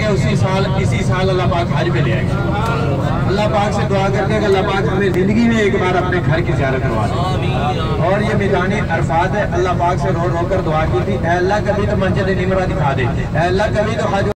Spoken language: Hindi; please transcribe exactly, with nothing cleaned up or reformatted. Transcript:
कि उसी साल इसी साल अल्लाह पाक हज पे ले आएगा। अल्लाह पाक से दुआ करते हैं कि अल्लाह पाक हमें जिंदगी में एक बार अपने घर की ज़ियारत करवा दे। और ये मैदानी अरफात है, अल्लाह पाक से रो रो कर दुआ की थी, ऐ अल्लाह कभी तो मस्जिद निमरा दिखा दे, ऐ अल्लाह कभी तो हज